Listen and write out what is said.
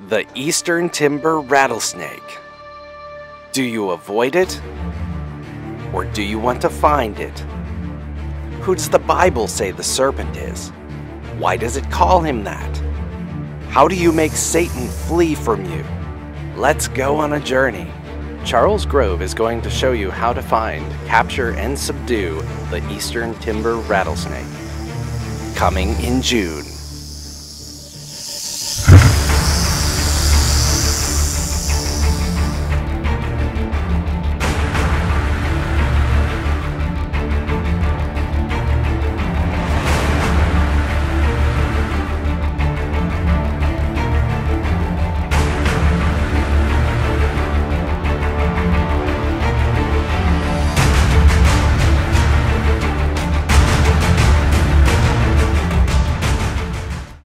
The eastern timber rattlesnake. Do you avoid it? Or do you want to find it? Who does the Bible say the serpent is? Why does it call him that? How do you make Satan flee from you? Let's go on a journey. Charles Grove is going to show you how to find, capture, and subdue the eastern timber rattlesnake. Coming in June.